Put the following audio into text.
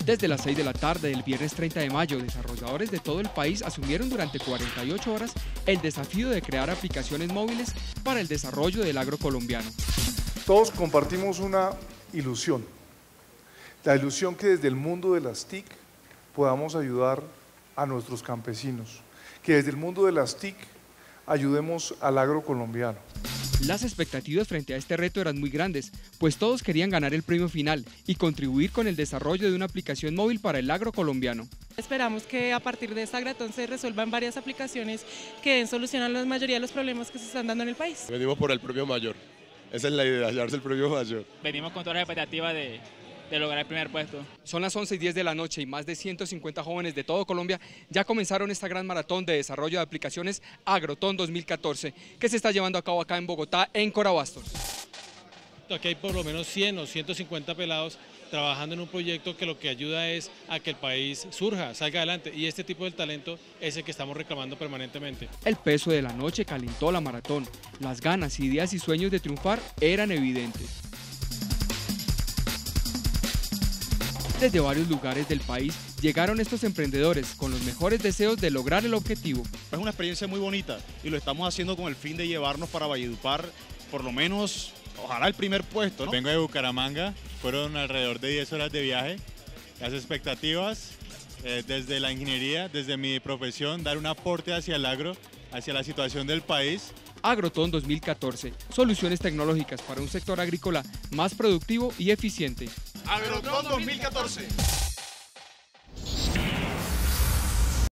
Desde las 6 de la tarde del viernes 30 de mayo, desarrolladores de todo el país asumieron durante 48 horas el desafío de crear aplicaciones móviles para el desarrollo del agro colombiano. Todos compartimos una ilusión, la ilusión que desde el mundo de las TIC podamos ayudar a nuestros campesinos, que desde el mundo de las TIC ayudemos al agro colombiano. Las expectativas frente a este reto eran muy grandes, pues todos querían ganar el premio final y contribuir con el desarrollo de una aplicación móvil para el agro colombiano. Esperamos que a partir de esta Agratón se resuelvan varias aplicaciones que den solución a la mayoría de los problemas que se están dando en el país. Venimos por el premio mayor, esa es la idea, hallarse el premio mayor. Venimos con todas las expectativas de lograr el primer puesto. Son las 11:10 de la noche y más de 150 jóvenes de todo Colombia ya comenzaron esta gran maratón de desarrollo de aplicaciones Agrotón 2014 que se está llevando a cabo acá en Bogotá, en Corabastos. Aquí hay por lo menos 100 o 150 pelados trabajando en un proyecto que lo que ayuda es a que el país surja, salga adelante, y este tipo de talento es el que estamos reclamando permanentemente. El peso de la noche calentó la maratón, las ganas, ideas y sueños de triunfar eran evidentes. Desde varios lugares del país llegaron estos emprendedores con los mejores deseos de lograr el objetivo. Es una experiencia muy bonita y lo estamos haciendo con el fin de llevarnos para Valledupar por lo menos, ojalá el primer puesto, ¿no? Vengo de Bucaramanga, fueron alrededor de 10 horas de viaje. Las expectativas desde la ingeniería, desde mi profesión, dar un aporte hacia el agro, hacia la situación del país. Agrotón 2014, soluciones tecnológicas para un sector agrícola más productivo y eficiente. Agrotón 2014.